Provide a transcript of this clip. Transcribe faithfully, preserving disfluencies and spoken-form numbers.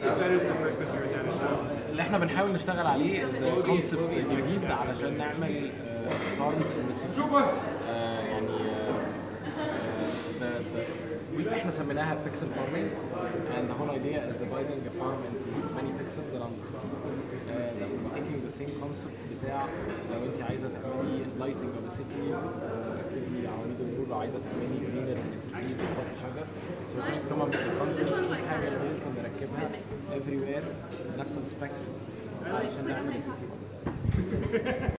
اللي احنا بنحاول نشتغل عليه زي كونسبت جديد علشان نعمل فارمز ان سيتي. يعني uh, the, the, احنا سميناها pixel farming, and the whole idea is dividing a farm into many pixels around the city. Uh, that will be taking the same concept بتاع لو انت عايزه تعملي lighting of the city تركبي عواميد النور، لو عايزه تعملي greenery in the city تحطي شجر. So we're trying to come up with a concept حاجه اللي ممكن نركبها everywhere نفس السبيكس علشان نعمل السيتي.